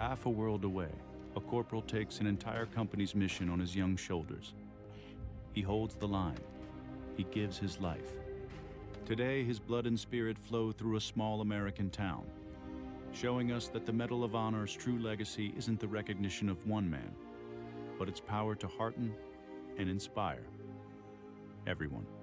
Half a world away, a corporal takes an entire company's mission on his young shoulders. He holds the line. He gives his life. Today, his blood and spirit flow through a small American town, showing us that the Medal of Honor's true legacy isn't the recognition of one man, but its power to hearten and inspire everyone.